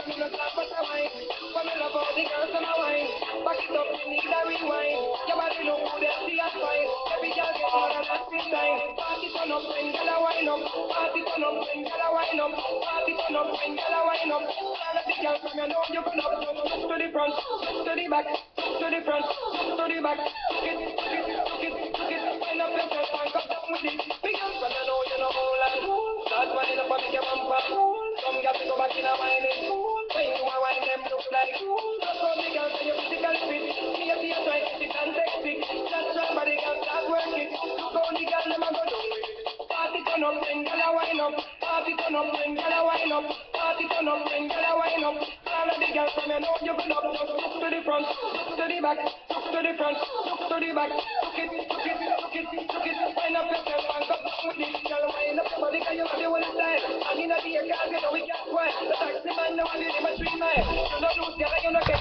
girl, me no stop but a wine. When me love all the girls and a wine. Back it up, me need a rewind. Your body look good and see us fine. Every girl get on and that's the time. Party turn up when girl a wine up. Party turn up when girl a wine up. Party turn up when girl a wine up. All of the girls from you know you can up. Look to the front, look to the back, look to the front, look to the back. Look it, look it, look it, look it. Wind up yourself and come down with it. Big girls from you know you know all that. Start winding up and make your bumper. Some girls go back in a whining. When you a wine them look like. That's how the girls say you physical fit. Me a see you try to sit and sexy. That's right, but the girls start working. Look how the girls them a go down with it. Party turn up when gyal a wine up. Party turn up when gyal a wine up. Party turn up when gyal a wine up. All of the girls from you know you can up. Just look to the front, look to the back, look to the front, look to the back. Look it, look it, look it, look it. Wind up yourself and come down with it. Gyal wind up your body 'cause you have the whole style. And inna the air, girl, you know we can't sweat. The taxi man know we live a 3 mile. You know loose, gyal, you know